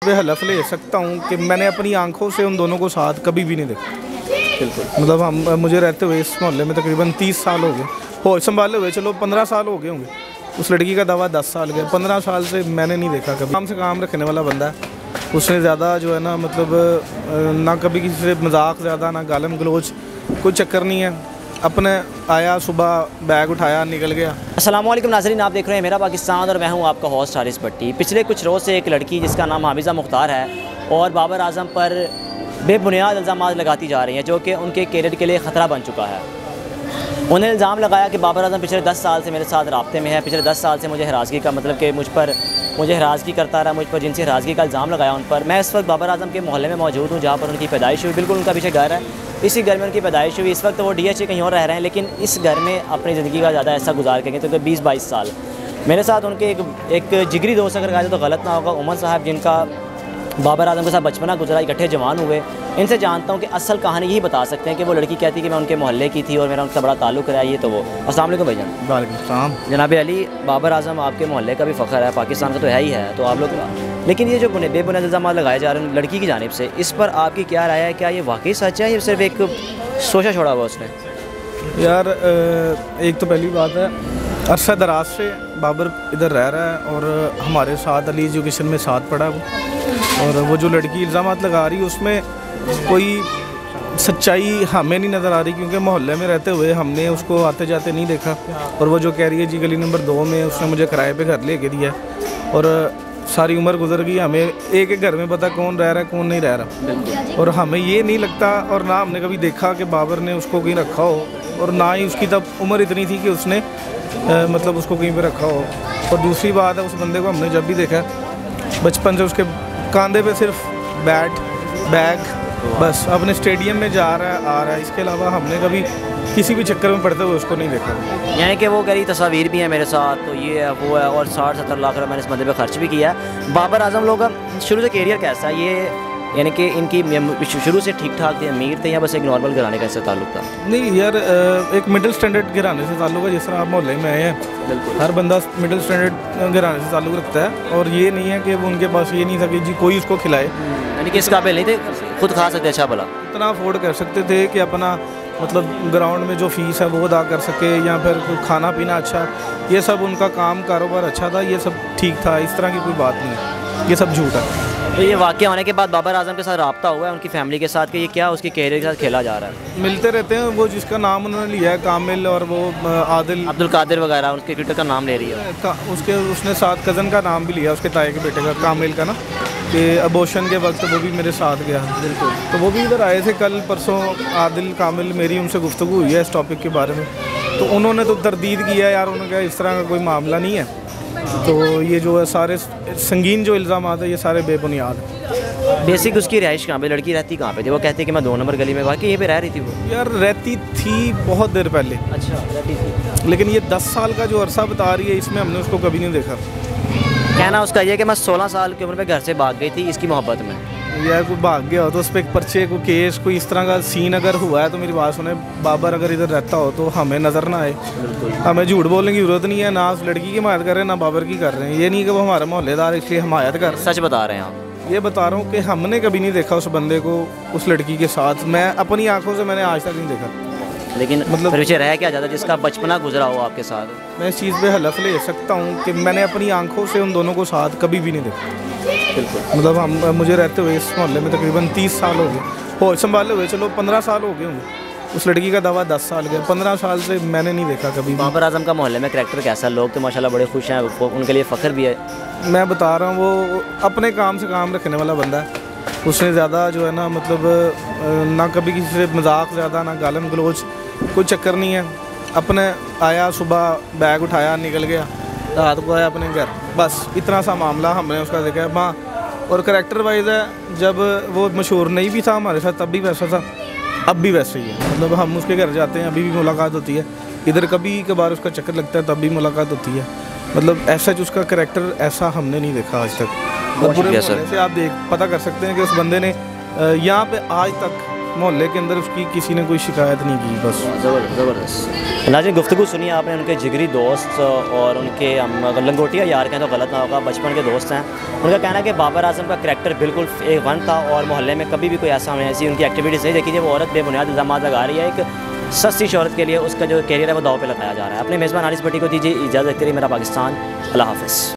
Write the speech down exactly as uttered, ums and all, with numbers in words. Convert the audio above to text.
पे हलफ ले सकता हूँ कि मैंने अपनी आंखों से उन दोनों को साथ कभी भी नहीं देखा। बिल्कुल। मतलब हम मुझे रहते हुए इस मोहल्ले में तकरीबन तीस साल हो गए, हो संभाले हुए चलो पंद्रह साल हो गए होंगे। उस लड़की का दावा दस साल गया, पंद्रह साल से मैंने नहीं देखा कभी। काम से काम रखने वाला बंदा है, उसने ज़्यादा जो है ना मतलब ना कभी किसी से मजाक ज़्यादा, ना गालम गलोच, कोई चक्कर नहीं है। अपने आया सुबह बैग उठाया निकल गया। अस्सलाम वालेकुम नाज़रीन, आप देख रहे हैं मेरा पाकिस्तान और मैं हूं आपका होस्ट हारिस भट्टी। पिछले कुछ रोज़ से एक लड़की जिसका नाम हामिज़ा मुख्तार है और बाबर आज़म पर बेबुनियाद इल्ज़ाम लगाती जा रही हैं जो कि उनके कैरियर के लिए ख़तरा बन चुका है। उन्हें इल्ज़ाम लगाया कि बाबर आज़म पिछले दस साल से मेरे साथ राब्ते में है, पिछले दस साल से मुझे हरासगी का मतलब कि मुझ पर मुझे हरासगी करता रहा, मुझ पर जिनसी हरासगी का इल्ज़ाम लगाया उन पर। मैं इस वक्त बाबर आज़म के मोहल्ले में मौजूद हूँ जहाँ पर उनकी पैदाइश हुई। बिल्कुल उनका पीछे घर है, इसी घर में उनकी पैदाइश हुई। इस वक्त वो डी एच ए कहीं और रह रहे हैं, लेकिन इस घर में अपनी ज़िंदगी का ज़्यादा ऐसा गुजार करेंगे तो बीस बाईस साल। मेरे साथ उनके एक एक जिगरी दोस्त अगर कहा तो गलत ना होगा, उमर साहब, जिनका बाबर आज़म के साथ बचपना गुजरा, इकट्ठे जवान हुए। इनसे जानता हूँ कि असल कहानी यही बता सकते हैं कि वो लड़की कहती कि मैं उनके मोहल्ले की थी और मेरा उनका बड़ा ताल्लुक़ रहा। ये तो वो। अस्सलाम वालेकुम भाईजान। वालेकुम सलाम। जनाब अली, बाबर आज़म आपके मोहल्ले का भी फ़ख्र है, पाकिस्तान का तो है ही है, तो आप लोग, लेकिन ये जो बेबुनियाद इल्ज़ाम लगाए जा रहे हैं लड़की की जानिब से, इस पर आपकी क्या राय है? क्या ये वाकई सच है या सिर्फ एक सोचा छोड़ा हुआ उसने? यार एक तो पहली बात है, अरसा दराज से बाबर इधर रह रहा है और हमारे साथ अली एजुकेशन में साथ पढ़ा वो, और वो जो लड़की इल्ज़ाम लगा रही है उसमें कोई सच्चाई हमें नहीं नज़र आ रही, क्योंकि मोहल्ले में रहते हुए हमने उसको आते जाते नहीं देखा। और वो जो कह रही है जी गली नंबर दो में उसने मुझे किराए पे घर ले के दिया, और सारी उम्र गुजर गई, हमें एक एक घर में पता कौन रह रहा है कौन नहीं रह रहा। और हमें ये नहीं लगता और ना हमने कभी देखा कि बाबर ने उसको कहीं रखा हो, और ना ही उसकी तब उम्र इतनी थी कि उसने आ, मतलब उसको कहीं पे रखा हो। और दूसरी बात है, उस बंदे को हमने जब भी देखा बचपन से उसके कंधे पे सिर्फ बैट बैग, बस अपने स्टेडियम में जा रहा है आ रहा है, इसके अलावा हमने कभी किसी भी चक्कर में पड़ते हुए उसको नहीं देखा। यानी कि वो कह रही तस्वीर भी है मेरे साथ, तो ये है वो है, और साठ सत्तर लाख रुपये मैंने इस बंदे पे खर्च भी किया है। बाबर आज़म लोग शुरू से कैरियर कैसा है ये, यानी कि इनकी शुरू से ठीक ठाक थे, अमीर थे या बस एक नॉर्मल घराने का इससे ताल्लुक था? नहीं यार, एक मिडिल स्टैंडर्ड घराने से ताल्लुक है। जिस तरह आप मोहल्ले में आए हैं, बिल्कुल हर बंदा मिडिल स्टैंडर्ड घराने से ताल्लुक रखता है, और ये नहीं है कि वो उनके पास ये नहीं था कि जी कोई उसको खिलाए, यानी कि इस काबिल नहीं थे, खुद खा सकते अच्छा भला, इतना अफोर्ड कर सकते थे कि अपना मतलब ग्राउंड में जो फीस है वो अदा कर सके, या फिर खाना पीना अच्छा, ये सब उनका काम कारोबार अच्छा था, ये सब ठीक था। इस तरह की कोई बात नहीं है, ये सब झूठ है। तो ये वाक़या होने के बाद बाबर आज़म के साथ रब्ता हुआ है उनकी फैमिली के साथ कि ये क्या उसकी कैरियर के साथ खेला जा रहा है? मिलते रहते हैं, वो जिसका नाम उन्होंने लिया है कामिल, और वो आदिल अब्दुल कादिर वगैरह उनके क्रिकेटर का नाम ले रही है, उसके उसने साथ कज़न का नाम भी लिया उसके ताए के बेटे का, कामिल का ना, कि अबॉर्शन के वक्त वो भी मेरे साथ गया। बिल्कुल, तो वो भी इधर आए थे कल परसों, आदिल कामिल, मेरी उनसे गुफ्तगू हुई है इस टॉपिक के बारे में, तो उन्होंने तो तरदीद किया यार, उन्होंने कहा इस तरह का कोई मामला नहीं है। तो ये जो है सारे संगीन जो इल्ज़ाम आते हैं ये सारे बेबुनियाद। बेसिक उसकी रिहाइश कहाँ पे, लड़की रहती कहाँ पे थी? वो कहती है कि मैं दो नंबर गली में, वाकई यहीं पे रह रही थी वो? यार रहती थी बहुत देर पहले। अच्छा, रहती थी, लेकिन ये दस साल का जो अरसा बता रही है इसमें हमने उसको कभी नहीं देखा। कहना उसका ये कि मैं सोलह साल की उम्र में घर से भाग गई थी इसकी मोहब्बत में। यार कोई भाग गया हो तो उस पर एक पर्चे, कोई केस, कोई इस तरह का सीन अगर हुआ है तो मेरी बात सुने, बाबर अगर इधर रहता हो तो हमें नज़र ना आए। बिल्कुल, हमें झूठ बोलने की ज़रूरत नहीं है, ना उस लड़की की हिमायत कर रहे हैं ना बाबर की कर रहे हैं। ये नहीं कि वो हमारे मोहल्लेदार इसलिए हिमायत कर रहे हैं। सच बता रहे हैं आप? ये बता रहा हूँ कि हमने कभी नहीं देखा उस बंदे को उस लड़की के साथ, मैं अपनी आंखों से मैंने आज तक नहीं देखा। लेकिन मतलब पीछे रह क्या जाता जिसका बचपना गुजरा हो आपके साथ? मैं इस चीज़ पे हलफ ले सकता हूँ कि मैंने अपनी आंखों से उन दोनों को साथ कभी भी नहीं देखा। बिल्कुल, मतलब हम मुझे रहते हुए इस मोहल्ले में तकरीबन तीस साल हो गए, हो संभाले हुए चलो पंद्रह साल हो गए होंगे। उस लड़की का दावा दस साल गया, पंद्रह साल से मैंने नहीं देखा कभी। बाबर आज़म का मोहल्ले में करैक्टर कैसा? लोग तो माशाल्लाह बड़े खुश हैं, उनके लिए फ़ख्र भी है। मैं बता रहा हूँ वो अपने काम से काम रखने वाला बंदा है, उसने ज़्यादा जो है ना मतलब ना कभी किसी से मजाक ज़्यादा, ना गालम गलोच, कोई चक्कर नहीं है। अपने आया सुबह बैग उठाया निकल गया, रात को आया अपने घर, बस इतना सा मामला हमने उसका देखा है। हाँ, और करैक्टर वाइज है, जब वो मशहूर नहीं भी था हमारे साथ तब भी वैसा था, अब भी वैसे ही है। मतलब हम उसके घर जाते हैं अभी भी मुलाकात होती है, इधर कभी कभार उसका चक्कर लगता है तब भी मुलाकात होती है। मतलब ऐसा जो उसका करैक्टर ऐसा हमने नहीं देखा आज तक। पूरे से आप देख पता कर सकते हैं कि उस बंदे ने यहाँ पे आज तक मोहल्ले के अंदर उसकी किसी ने कोई शिकायत नहीं की बस। ज़बरदस्त ज़बरदस्त। नाज़रीन, गुफ्तगू सुनिए आपने उनके जिगरी दोस्त और उनके, हम अगर लंगोटिया यार कहें तो गलत ना होगा, बचपन के दोस्त हैं। उनका कहना है कि बाबर आजम का करैक्टर बिल्कुल एक वन था और मोहल्ले में कभी भी कोई ऐसा हमें ऐसी उनकी एक्टिविटीज़ नहीं देखी। वो औरत बेबुनियाद इल्ज़ाम लगा रही है, एक सस्ती शोहरत के लिए उसका जो कैरियर है वो दाव पे लगाया जा रहा है। अपने मेज़बान हारिस भट्टी को दीजिए इजाज़त, मेरा पाकिस्तान, अल्लाह हाफ़िज़।